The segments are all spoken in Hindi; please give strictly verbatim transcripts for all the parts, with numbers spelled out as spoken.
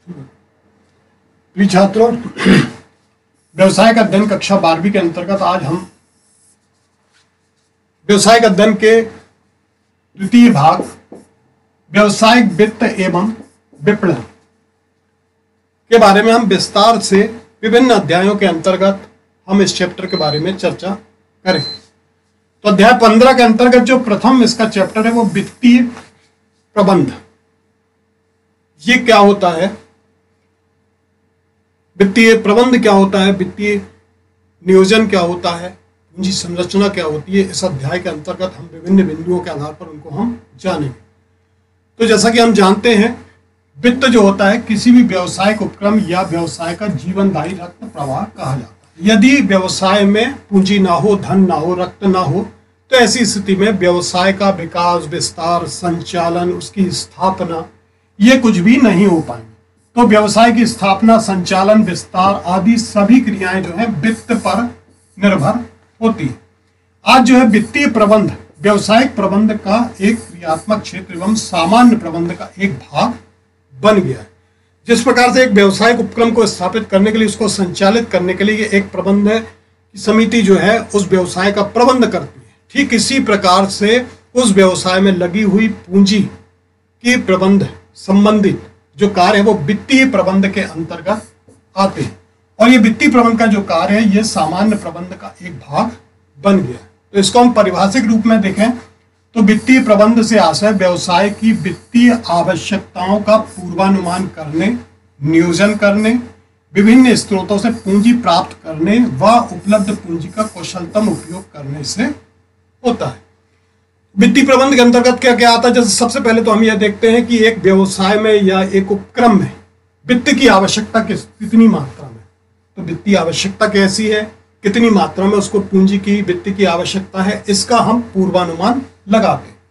प्रिय छात्रों, व्यवसाय का अध्ययन कक्षा बारहवीं के अंतर्गत आज हम व्यवसाय का अध्ययन के द्वितीय भाग व्यवसायिक वित्त एवं विपणन के बारे में हम विस्तार से विभिन्न अध्यायों के अंतर्गत हम इस चैप्टर के बारे में चर्चा करें। तो अध्याय पंद्रह के अंतर्गत जो प्रथम इसका चैप्टर है वो वित्तीय प्रबंध। ये क्या होता है, वित्तीय प्रबंध क्या होता है, वित्तीय नियोजन क्या होता है, पूंजी संरचना क्या होती है, इस अध्याय के अंतर्गत हम विभिन्न बिंदुओं के आधार पर उनको हम जानेंगे। तो जैसा कि हम जानते हैं, वित्त जो होता है किसी भी व्यवसायिक उपक्रम या व्यवसाय का जीवनदायी रक्त प्रवाह कहा जाता है। यदि व्यवसाय में पूंजी ना हो, धन ना हो, रक्त ना हो, तो ऐसी स्थिति में व्यवसाय का विकास, विस्तार, संचालन, उसकी स्थापना ये कुछ भी नहीं हो पाएंगे। तो व्यवसाय की स्थापना, संचालन, विस्तार आदि सभी क्रियाएं जो है वित्त पर निर्भर होती है। आज जो है वित्तीय प्रबंध व्यवसायिक प्रबंध का एक क्रियात्मक क्षेत्र एवं सामान्य प्रबंध का एक भाग बन गया है। जिस प्रकार से एक व्यवसायिक उपक्रम को स्थापित करने के लिए, उसको संचालित करने के लिए एक प्रबंध की समिति जो है उस व्यवसाय का प्रबंध करती है, ठीक इसी प्रकार से उस व्यवसाय में लगी हुई पूंजी की प्रबंध संबंधित जो कार्य है वो वित्तीय प्रबंध के अंतर्गत आते हैं। और ये वित्तीय प्रबंध का जो कार्य है ये सामान्य प्रबंध का एक भाग बन गया है। तो इसको हम परिभाषिक रूप में देखें तो वित्तीय प्रबंध से आशय व्यवसाय की वित्तीय आवश्यकताओं का पूर्वानुमान करने, नियोजन करने, विभिन्न स्रोतों से पूंजी प्राप्त करने व उपलब्ध पूंजी का कुशलतम उपयोग करने से होता है। वित्तीय प्रबंध के अंतर्गत क्या क्या आता है, जैसे सबसे पहले तो हम यह देखते हैं कि एक व्यवसाय में या एक उपक्रम में वित्त की आवश्यकता किस कितनी मात्रा में, तो वित्तीय आवश्यकता कैसी है, कितनी मात्रा में उसको पूंजी की वित्त की आवश्यकता है, इसका हम पूर्वानुमान लगाते हैं।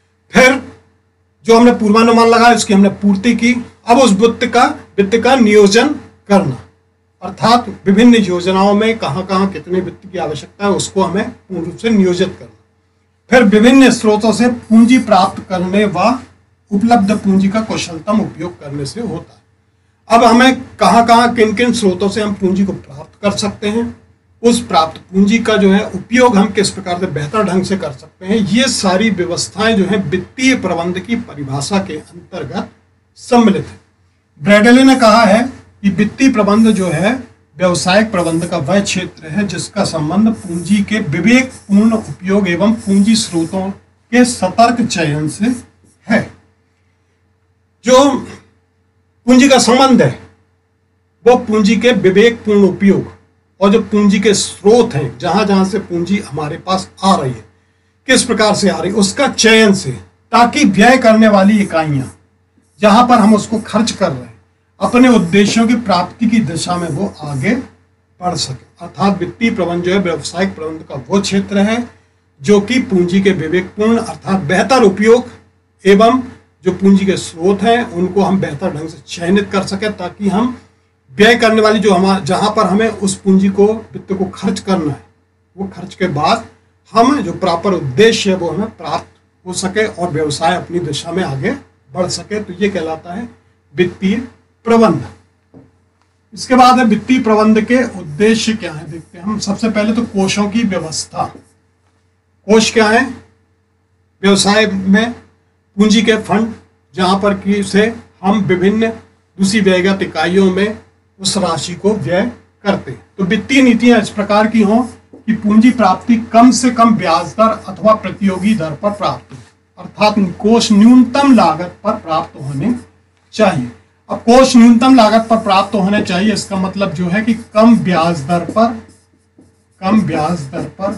फिर जो हमने पूर्वानुमान लगाया उसकी हमने पूर्ति की। अब उस वित्त का वित्त का नियोजन करना, अर्थात विभिन्न योजनाओं में कहां कहां कितने वित्त की आवश्यकता है उसको हमें पूर्ण रूप से नियोजित करना। फिर विभिन्न स्रोतों से पूंजी प्राप्त करने व उपलब्ध पूंजी का कुशलतम उपयोग करने से होता है। अब हमें कहां कहां किन किन स्रोतों से हम पूंजी को प्राप्त कर सकते हैं, उस प्राप्त पूंजी का जो है उपयोग हम किस प्रकार से बेहतर ढंग से कर सकते हैं, ये सारी व्यवस्थाएं जो है वित्तीय प्रबंध की परिभाषा के अंतर्गत सम्मिलित है। ब्रैडले ने कहा है कि वित्तीय प्रबंध जो है व्यवसायिक प्रबंध का वह क्षेत्र है जिसका संबंध पूंजी के विवेकपूर्ण उपयोग एवं पूंजी स्रोतों के सतर्क चयन से है। जो पूंजी का संबंध है वो पूंजी के विवेकपूर्ण उपयोग और जो पूंजी के स्रोत हैं, जहां जहां से पूंजी हमारे पास आ रही है, किस प्रकार से आ रही है, उसका चयन से, ताकि व्यय करने वाली इकाइयां जहां पर हम उसको खर्च कर रहे हैं अपने उद्देश्यों की प्राप्ति की दिशा में वो आगे बढ़ सके। अर्थात वित्तीय प्रबंध जो है व्यवसायिक प्रबंध का वो क्षेत्र है जो कि पूंजी के विवेकपूर्ण अर्थात बेहतर उपयोग एवं जो पूंजी के स्रोत हैं उनको हम बेहतर ढंग से चयनित कर सके, ताकि हम व्यय करने वाली जो हमारे जहां पर हमें उस पूंजी को वित्त को खर्च करना है वो खर्च के बाद हम जो प्रॉपर उद्देश्य है वो हमें प्राप्त हो सके और व्यवसाय अपनी दिशा में आगे बढ़ सके। तो ये कहलाता है वित्तीय प्रबंध। इसके बाद है वित्तीय प्रबंध के उद्देश्य क्या है, देखते हैं हम। सबसे पहले तो कोषों की व्यवस्था। कोष क्या है, व्यवसाय में पूंजी के फंड जहां पर कि से हम विभिन्न दूसरी व्ययगत इकाइयों में उस राशि को व्यय करते हैं। तो वित्तीय नीतियां इस प्रकार की हों कि पूंजी प्राप्ति कम से कम ब्याज दर अथवा प्रतियोगी दर पर प्राप्त हो, अर्थात कोष न्यूनतम लागत पर प्राप्त होने चाहिए। अब कोष न्यूनतम लागत पर प्राप्त होने चाहिए, इसका मतलब जो है कि कम ब्याज दर पर कम ब्याज दर पर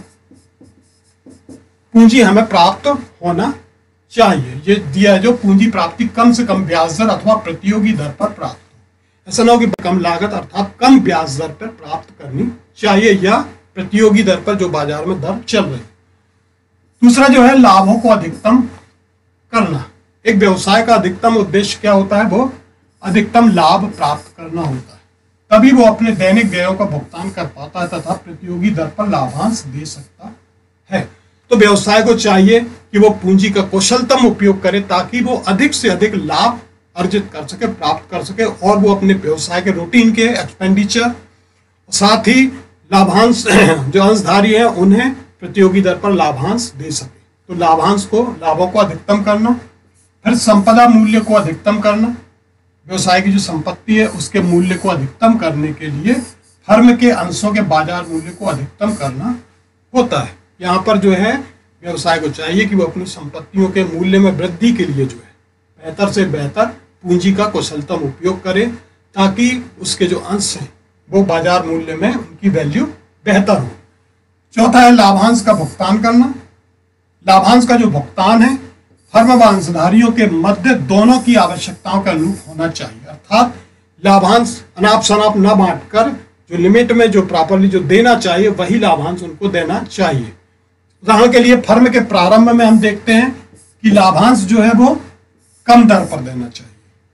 पूंजी हमें प्राप्त होना चाहिए। ये दिया जो पूंजी प्राप्ति कम से कम ब्याज दर अथवा प्रतियोगी दर पर प्राप्त हो। ऐसा ना हो कि कम लागत अर्थात कम ब्याज दर पर प्राप्त करनी चाहिए या प्रतियोगी दर पर जो बाजार में दर चल रही। दूसरा जो है लाभों को अधिकतम करना। एक व्यवसाय का अधिकतम उद्देश्य क्या होता है, वो अधिकतम लाभ प्राप्त करना होता है, तभी वो अपने दैनिक व्ययों का भुगतान कर पाता है तथा प्रतियोगी दर पर लाभांश दे सकता है। तो व्यवसाय को चाहिए कि वो पूंजी का कुशलतम उपयोग करे ताकि वो अधिक से अधिक लाभ अर्जित कर सके, प्राप्त कर सके, और वो अपने व्यवसाय के रूटीन के एक्सपेंडिचर, साथ ही लाभांश जो अंशधारी हैं उन्हें प्रतियोगी दर पर लाभांश दे सके। तो लाभांश को, लाभों को अधिकतम करना, फिर संपदा मूल्य को अधिकतम करना, व्यवसाय की जो संपत्ति है उसके मूल्य को अधिकतम करने के लिए फर्म के अंशों के बाजार मूल्य को अधिकतम करना होता है। यहाँ पर जो है व्यवसाय को चाहिए कि वो अपनी संपत्तियों के मूल्य में वृद्धि के लिए जो है बेहतर से बेहतर पूंजी का कुशलतम उपयोग करे, ताकि उसके जो अंश हैं वो बाजार मूल्य में उनकी वैल्यू बेहतर हो। चौथा है लाभांश का भुगतान करना। लाभांश का जो भुगतान है फर्म व अंशधारियों के मध्य दोनों की आवश्यकताओं के अनुरूप होना चाहिए, अर्थात लाभांश अनाप शनाप न बांटकर जो लिमिट में जो प्रॉपरली जो देना चाहिए वही लाभांश उनको देना चाहिए। उदाहरण के लिए फर्म के प्रारंभ में हम देखते हैं कि लाभांश जो है वो कम दर पर देना चाहिए।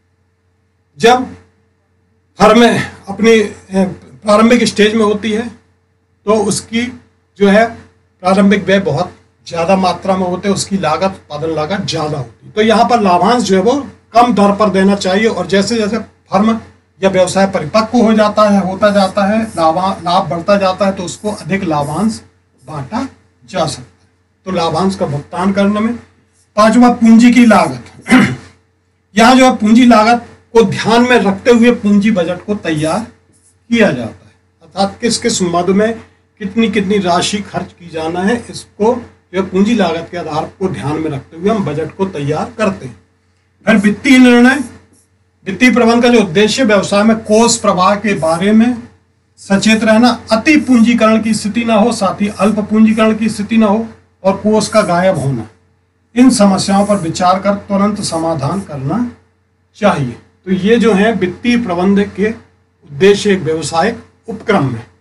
जब फर्म अपनी प्रारंभिक स्टेज में होती है तो उसकी जो है प्रारंभिक व्यय बहुत ज्यादा मात्रा में होते हैं, उसकी लागत, उत्पादन लागत ज्यादा होती है। तो यहाँ पर लाभांश जो है वो कम दर पर देना चाहिए, और जैसे जैसे फर्म या व्यवसाय परिपक्व हो जाता है, होता जाता है, लाभा लाभ बढ़ता जाता है, तो उसको अधिक लाभांश बांटा जा सकता है। तो लाभांश का भुगतान करने में। पांचवा, पूंजी की लागत। यहाँ जो है पूंजी लागत को ध्यान में रखते हुए पूंजी बजट को तैयार किया जाता है, अर्थात किस किस मद में कितनी कितनी राशि खर्च की जाना है, इसको जो पूंजी लागत के आधार को ध्यान में रखते हुए हम बजट को तैयार करते हैं। फिर वित्तीय निर्णय। वित्तीय प्रबंधन का जो उद्देश्य व्यवसाय में कोष प्रवाह के बारे में सचेत रहना, अति पूंजीकरण की स्थिति ना हो, साथ ही अल्प पूंजीकरण की स्थिति ना हो, और कोष का गायब होना, इन समस्याओं पर विचार कर तुरंत समाधान करना चाहिए। तो ये जो है वित्तीय प्रबंधन के उद्देश्य एक व्यवसायिक उपक्रम में।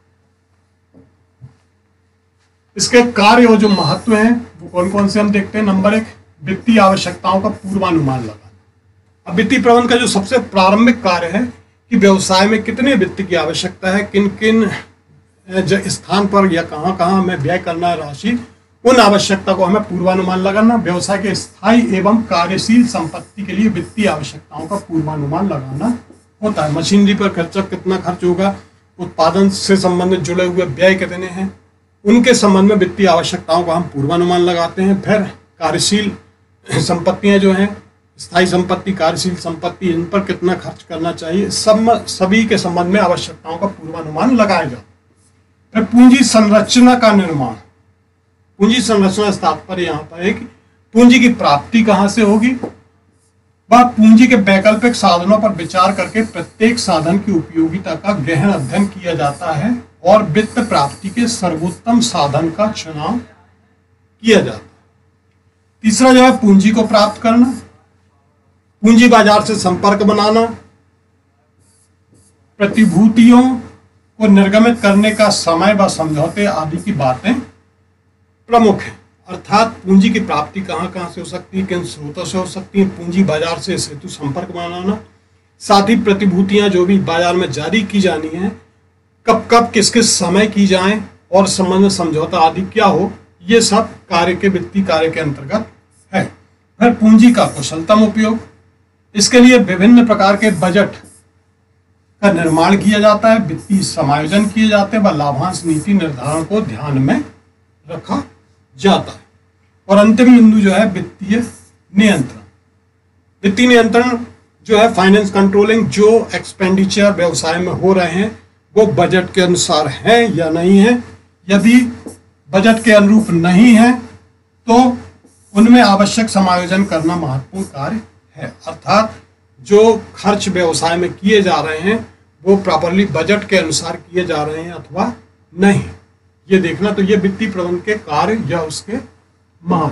इसके कार्य और जो महत्व हैं वो कौन कौन से हम देखते हैं। नंबर एक, वित्तीय आवश्यकताओं का पूर्वानुमान लगाना। अब वित्तीय प्रबंधन का जो सबसे प्रारंभिक कार्य है कि व्यवसाय में कितने वित्त की आवश्यकता है, किन किन स्थान पर या कहाँ कहाँ हमें व्यय करना है राशि, उन आवश्यकता को हमें पूर्वानुमान लगाना। व्यवसाय के स्थायी एवं कार्यशील संपत्ति के लिए वित्तीय आवश्यकताओं का पूर्वानुमान लगाना होता है। मशीनरी पर खर्चा कितना खर्च होगा, उत्पादन से संबंधित जुड़े हुए व्यय कितने हैं, उनके संबंध में वित्तीय आवश्यकताओं का हम पूर्वानुमान लगाते हैं। फिर कार्यशील संपत्तियां जो हैं, स्थायी संपत्ति, कार्यशील संपत्ति, इन पर कितना खर्च करना चाहिए, सब सभी के संबंध में आवश्यकताओं का पूर्वानुमान लगाया जाता है। फिर पूंजी संरचना का निर्माण। पूंजी संरचना से तात्पर्य यहाँ पर है कि पूंजी की प्राप्ति कहाँ से होगी, वह पूंजी के वैकल्पिक साधनों पर विचार करके प्रत्येक साधन की उपयोगिता का गहन अध्ययन किया जाता है और वित्त प्राप्ति के सर्वोत्तम साधन का चुनाव किया जाता है। तीसरा जो है पूंजी को प्राप्त करना, पूंजी बाजार से संपर्क बनाना, प्रतिभूतियों को निर्गमित करने का समय व समझौते आदि की बातें प्रमुख है। अर्थात पूंजी की प्राप्ति कहाँ कहाँ से हो सकती है, किन स्रोतों से हो सकती है, पूंजी बाजार से सेतु संपर्क बनाना, साथ ही प्रतिभूतियां जो भी बाजार में जारी की जानी है कब कब किस किस समय की जाएं और संबंध में समझौता आदि क्या हो, ये सब कार्य के वित्तीय कार्य के अंतर्गत है। फिर पूंजी का कुशलतम उपयोग, इसके लिए विभिन्न प्रकार के बजट का निर्माण किया जाता है, वित्तीय समायोजन किए जाते हैं व लाभांश नीति निर्धारण को ध्यान में रखा जाता है। और अंतिम बिंदु जो है वित्तीय नियंत्रण। वित्तीय नियंत्रण जो है फाइनेंस कंट्रोलिंग, जो एक्सपेंडिचर व्यवसाय में हो रहे हैं वो बजट के अनुसार है या नहीं है। यदि बजट के अनुरूप नहीं है तो उनमें आवश्यक समायोजन करना महत्वपूर्ण कार्य है। अर्थात जो खर्च व्यवसाय में किए जा रहे हैं वो प्रॉपरली बजट के अनुसार किए जा रहे हैं अथवा नहीं, ये देखना। तो ये वित्तीय प्रबंधन के कार्य या उसके महत्व।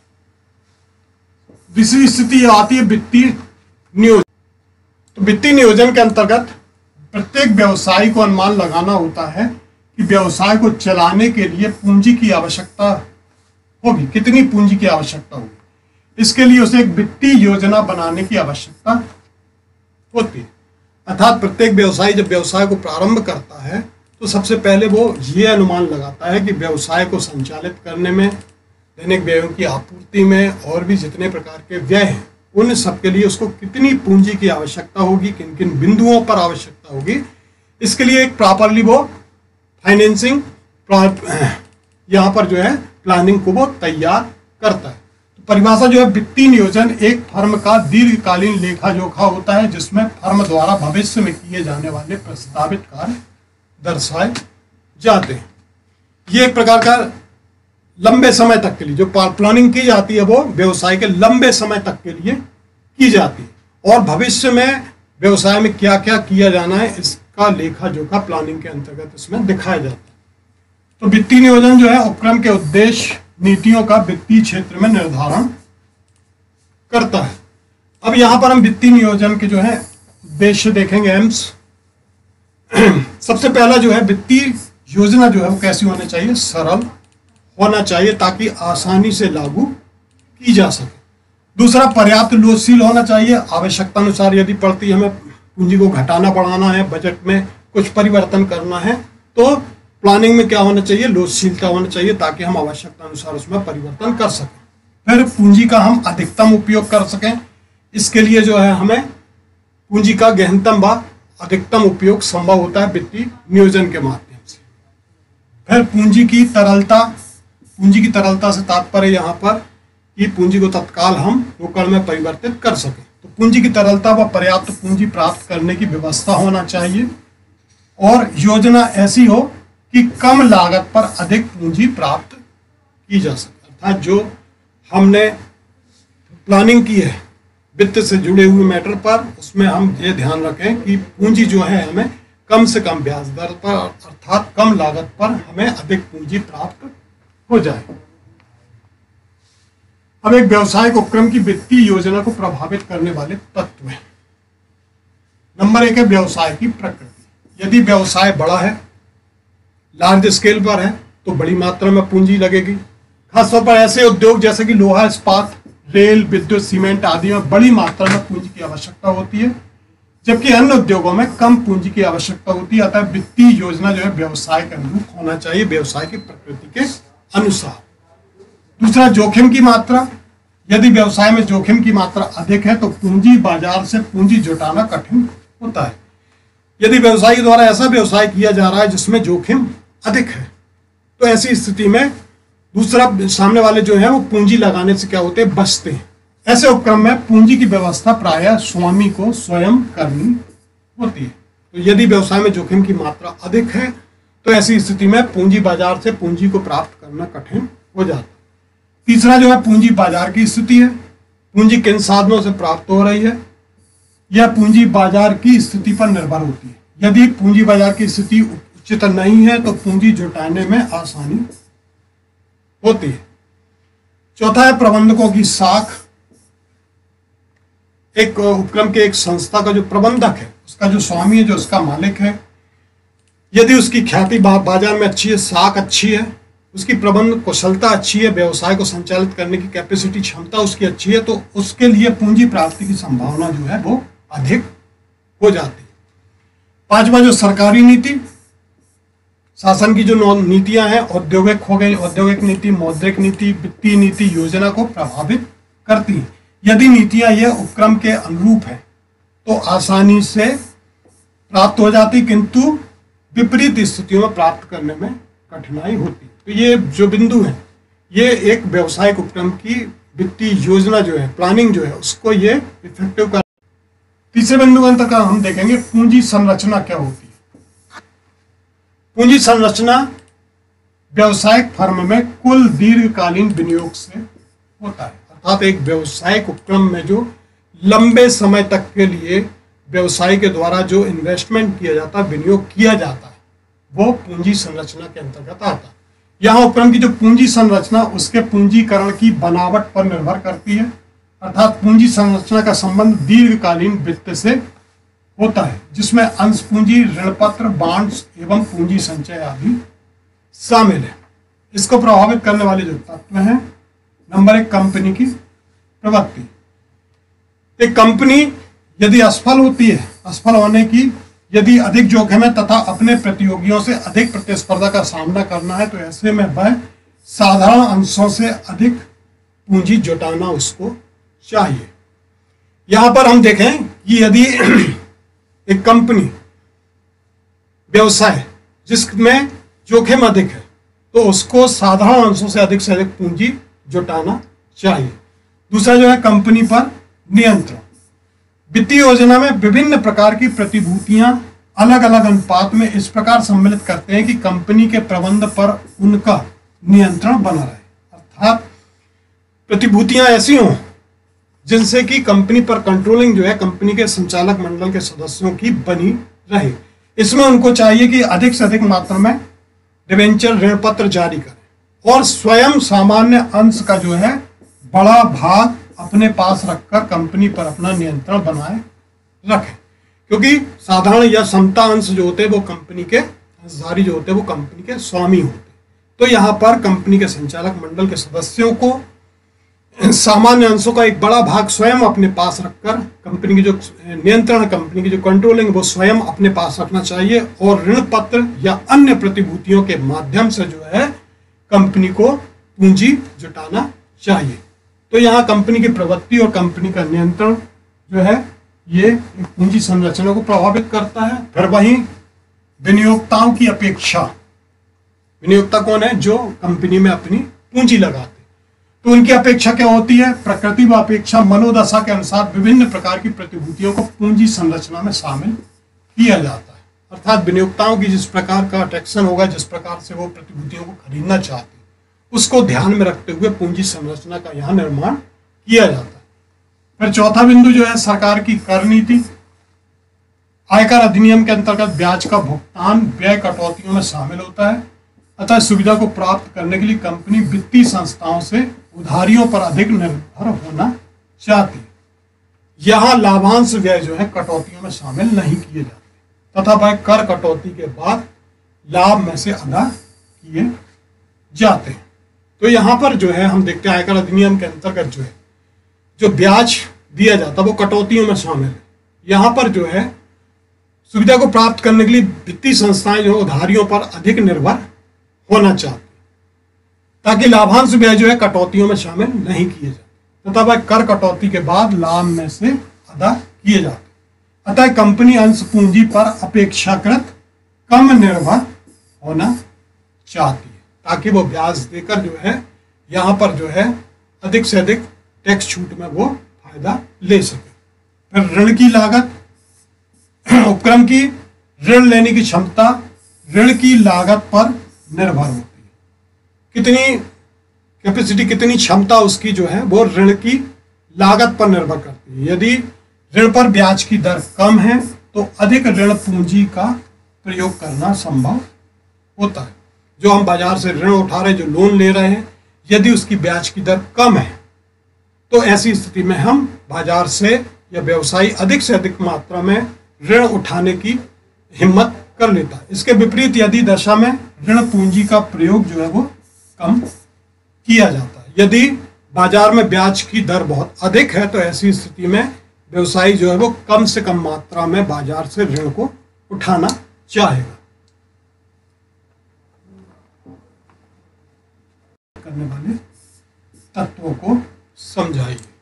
दूसरी स्थिति आती है वित्तीय नियोजन। तो वित्तीय नियोजन के अंतर्गत प्रत्येक व्यवसायी को अनुमान लगाना होता है कि व्यवसाय को चलाने के लिए पूंजी की आवश्यकता होगी, कितनी पूंजी की आवश्यकता होगी। इसके लिए उसे एक वित्तीय योजना बनाने की आवश्यकता होती है। अर्थात प्रत्येक व्यवसायी जब व्यवसाय को प्रारंभ करता है तो सबसे पहले वो ये अनुमान लगाता है कि व्यवसाय को संचालित करने में, दैनिक व्ययों की आपूर्ति में और भी जितने प्रकार के व्यय हैं उन सबके लिए उसको कितनी पूंजी की आवश्यकता होगी, किन किन बिंदुओं पर आवश्यकता होगी, इसके लिए एक प्रॉपरली वो फाइनेंसिंग यहाँ पर जो है प्लानिंग को वो तैयार करता है। तो परिभाषा जो है, वित्तीय नियोजन एक फर्म का दीर्घकालीन लेखा जोखा होता है जिसमें फर्म द्वारा भविष्य में किए जाने वाले प्रस्तावित कार्य दर्शाए जाते हैं। ये एक प्रकार का लंबे समय तक के लिए जो प्लानिंग की जाती है वो व्यवसाय के लंबे समय तक के लिए की जाती है और भविष्य में व्यवसाय में क्या क्या किया जाना है इसका लेखा जोखा प्लानिंग के अंतर्गत इसमें दिखाया जाता है। तो वित्तीय नियोजन जो है उपक्रम के उद्देश्य नीतियों का वित्तीय क्षेत्र में निर्धारण करता है। अब यहां पर हम वित्तीय नियोजन के जो है उद्देश्य देखेंगे, एम्स। सबसे पहला जो है वित्तीय योजना जो है वो कैसी होनी चाहिए, सरल होना चाहिए ताकि आसानी से लागू की जा सके। दूसरा, पर्याप्त लोचशील होना चाहिए, आवश्यकता अनुसार यदि पड़ती हमें पूंजी को घटाना बढ़ाना है, बजट में कुछ परिवर्तन करना है तो प्लानिंग में क्या होना चाहिए, लोचशीलता होना चाहिए ताकि हम आवश्यकता अनुसार उसमें परिवर्तन कर सकें। फिर पूंजी का हम अधिकतम उपयोग कर सकें, इसके लिए जो है हमें पूंजी का गहनतम व अधिकतम उपयोग संभव होता है वित्तीय नियोजन के माध्यम से। फिर पूंजी की तरलता, पूंजी की तरलता से तात्पर्य यहाँ पर कि पूंजी को तत्काल हम रोकड़ में परिवर्तित कर सकें। तो पूंजी की तरलता व पर्याप्त पूंजी प्राप्त करने की व्यवस्था होना चाहिए और योजना ऐसी हो कि कम लागत पर अधिक पूंजी प्राप्त की जा सके। अर्थात जो हमने प्लानिंग की है वित्त से जुड़े हुए मैटर पर, उसमें हम ये ध्यान रखें कि पूंजी जो है हमें कम से कम ब्याज दर पर अर्थात कम लागत पर हमें अधिक पूंजी प्राप्त हो जाए। अब एक व्यवसायिक उपक्रम की वित्तीय योजना को प्रभावित करने वाले तत्व हैं। नंबर एक है व्यवसाय की प्रकृति। यदि व्यवसाय बड़ा है, लार्ज स्केल पर है, तो बड़ी मात्रा में पूंजी लगेगी। खासतौर पर ऐसे उद्योग जैसे कि लोहा इस्पात, रेल, विद्युत, सीमेंट आदि में बड़ी मात्रा में पूंजी की आवश्यकता होती है, जबकि अन्य उद्योगों में कम पूंजी की आवश्यकता होती है। अतः वित्तीय योजना जो है व्यवसाय के अनुरूप होना चाहिए, व्यवसाय की प्रकृति के अनुसार। दूसरा, जोखिम की मात्रा। यदि व्यवसाय में जोखिम की मात्रा अधिक है तो पूंजी बाजार से पूंजी जुटाना कठिन होता है। यदि व्यवसायी के द्वारा ऐसा व्यवसाय किया जा रहा है जिसमें जोखिम अधिक है तो ऐसी स्थिति में दूसरा सामने वाले जो है वो पूंजी लगाने से क्या होते हैं, बचते हैं। ऐसे उपक्रम में पूंजी की व्यवस्था प्रायः स्वामी को स्वयं करनी होती है। तो यदि व्यवसाय में जोखिम की मात्रा अधिक है तो ऐसी स्थिति में पूंजी बाजार से पूंजी को प्राप्त करना कठिन हो जाता है। तीसरा जो है पूंजी बाजार की स्थिति है। पूंजी किन साधनों से प्राप्त हो रही है, यह पूंजी बाजार की स्थिति पर निर्भर होती है। यदि पूंजी बाजार की स्थिति उचित नहीं है तो पूंजी जुटाने में आसानी होती है। चौथा है प्रबंधकों की साख। एक उपक्रम के एक संस्था का जो प्रबंधक है, उसका जो स्वामी है, जो उसका मालिक है, यदि उसकी ख्याति बाजार में अच्छी है, साख अच्छी है, उसकी प्रबंध कुशलता अच्छी है, व्यवसाय को संचालित करने की कैपेसिटी क्षमता उसकी अच्छी है, तो उसके लिए पूंजी प्राप्ति की संभावना जो है वो अधिक हो जाती है। पांचवा जो सरकारी नीति, शासन की जो नीतियां हैं, औद्योगिक हो गई, औद्योगिक नीति, मौद्रिक नीति, वित्तीय नीति योजना को प्रभावित करती है। यदि नीतियां यह उपक्रम के अनुरूप है तो आसानी से प्राप्त हो जाती, किंतु विपरीत स्थितियों में प्राप्त करने में कठिनाई होती। तो ये जो बिंदु है, ये एक व्यवसायिक उपक्रम की वित्तीय योजना जो है, प्लानिंग जो है, उसको ये इफेक्टिव कर। तीसरे बिंदु के अंतर्गत हम देखेंगे पूंजी संरचना क्या होती है। पूंजी संरचना व्यवसायिक फर्म में कुल दीर्घकालीन विनियोग से होता है। अर्थात एक व्यवसायिक उपक्रम में जो लंबे समय तक के लिए व्यवसाय के द्वारा जो इन्वेस्टमेंट किया जाता है, विनियोग किया जाता है, वो पूंजी संरचना के अंतर्गत आता है। यहाँ उपक्रम की जो पूंजी संरचना उसके पूंजीकरण की बनावट पर निर्भर करती है। अर्थात पूंजी संरचना का संबंध दीर्घकालीन वित्त से होता है, जिसमें अंश पूंजी, ऋण पत्र, बॉन्ड्स एवं पूंजी संचय आदि शामिल है। इसको प्रभावित करने वाले जो तत्व हैं, नंबर एक कंपनी की प्रवृत्ति। एक कंपनी यदि असफल होती है, असफल होने की यदि अधिक जोखिम है तथा अपने प्रतियोगियों से अधिक प्रतिस्पर्धा का सामना करना है तो ऐसे में वह साधारण अंशों से अधिक पूंजी जुटाना उसको चाहिए। यहां पर हम देखें कि यदि एक कंपनी व्यवसाय जिसमें जोखिम अधिक है तो उसको साधारण अंशों से अधिक से अधिक पूंजी जुटाना चाहिए। दूसरा जो है कंपनी पर नियंत्रण। वित्तीय योजना में विभिन्न प्रकार की प्रतिभूतियां अलग अलग अनुपात में इस प्रकार सम्मिलित करते हैं कि कंपनी के प्रबंध पर उनका नियंत्रण बना रहे। अर्थात प्रतिभूतियां ऐसी हों जिनसे कि कंपनी पर कंट्रोलिंग जो है कंपनी के संचालक मंडल के सदस्यों की बनी रहे। इसमें उनको चाहिए कि अधिक से अधिक मात्रा में डिबेंचर ऋण पत्र जारी करें और स्वयं सामान्य अंश का जो है बड़ा भाग अपने पास रखकर कंपनी पर अपना नियंत्रण बनाए रखें, क्योंकि साधारण या समता अंश जो होते हैं वो कंपनी के अंशधारी जो होते हैं वो कंपनी के स्वामी होते हैं। तो यहाँ पर कंपनी के संचालक मंडल के सदस्यों को सामान्य अंशों का एक बड़ा भाग स्वयं अपने पास रखकर कंपनी की जो नियंत्रण, कंपनी की जो कंट्रोलिंग वो स्वयं अपने पास रखना चाहिए और ऋण पत्र या अन्य प्रतिभूतियों के माध्यम से जो है कंपनी को पूंजी जुटाना चाहिए। तो यहाँ कंपनी की प्रवृत्ति और कंपनी का नियंत्रण जो है ये पूंजी संरचना को प्रभावित करता है। फिर वहीं विनियोक्ताओं की अपेक्षा, विनियोक्ता कौन है? जो कंपनी में अपनी पूंजी लगाते, तो उनकी अपेक्षा क्या होती है? प्रकृति व अपेक्षा मनोदशा के अनुसार विभिन्न प्रकार की प्रतिभूतियों को पूंजी संरचना में शामिल किया जाता है। अर्थात विनियोक्ताओं की जिस प्रकार का अट्रैक्शन होगा, जिस प्रकार से वो प्रतिभूतियों को खरीदना चाहते हैं, उसको ध्यान में रखते हुए पूंजी संरचना का यहाँ निर्माण किया जाता है। फिर चौथा बिंदु जो है सरकार की कर नीति। आयकर अधिनियम के अंतर्गत ब्याज का भुगतान व्यय कटौतियों में शामिल होता है। अतः सुविधा को प्राप्त करने के लिए कंपनी वित्तीय संस्थाओं से उधारियों पर अधिक निर्भर होना चाहती है। यहाँ लाभांश व्यय जो है कटौतियों में शामिल नहीं किए जाते तथा वह कर कटौती के बाद लाभ में से अदा किए जाते हैं। तो यहाँ पर जो है हम देखते हैं आयकर अधिनियम के अंतर्गत जो है जो ब्याज दिया जाता है वो कटौतियों में शामिल है। यहाँ पर जो है सुविधा को प्राप्त करने के लिए वित्तीय संस्थाएं जो उधारियों पर अधिक निर्भर होना चाहती ताकि लाभांश व्यय जो है कटौतियों में शामिल नहीं किए जाते तथा वह कर कटौती के बाद लाभ में से अदा किए जाते। अतः कंपनी अंश पूंजी पर अपेक्षाकृत कम निर्भर होना चाहती है ताकि वो ब्याज देकर जो है यहाँ पर जो है अधिक से अधिक टैक्स छूट में वो फायदा ले सके। फिर ऋण की लागत। उपक्रम की ऋण लेने की क्षमता ऋण की लागत पर निर्भर होती है। कितनी कैपेसिटी, कितनी क्षमता उसकी जो है वो ऋण की लागत पर निर्भर करती है। यदि ऋण पर ब्याज की दर कम है तो अधिक ऋण पूंजी का प्रयोग करना संभव होता है। जो हम बाजार से ऋण उठा रहे हैं, जो लोन ले रहे हैं, यदि उसकी ब्याज की दर कम है तो ऐसी स्थिति में हम बाजार से या व्यवसायी अधिक से अधिक मात्रा में ऋण उठाने की हिम्मत कर लेता है। इसके विपरीत यदि दशा में ऋण पूंजी का प्रयोग जो है वो कम किया जाता है। यदि बाजार में ब्याज की दर बहुत अधिक है तो ऐसी स्थिति में व्यवसायी जो है वो कम से कम मात्रा में बाजार से ऋण को उठाना चाहेगा। करने वाले तत्वों को समझाइए।